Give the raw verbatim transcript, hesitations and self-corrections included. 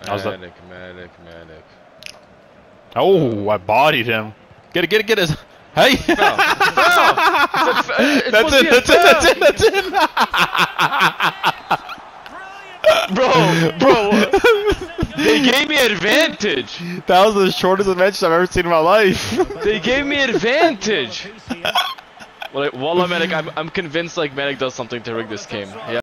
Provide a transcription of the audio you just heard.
How's that? Medic, medic, medic. Oh, I bodied him. Get it, get it, get it. Hey! Foul. Foul. It's a, it's That's supposed it, to be a that's it, foul. that's it, that's it! Bro, bro, they gave me advantage. That was the shortest adventure I've ever seen in my life. They gave me advantage. Well, Wallah, medic, I'm, I'm convinced like medic does something to rig this game. Yeah.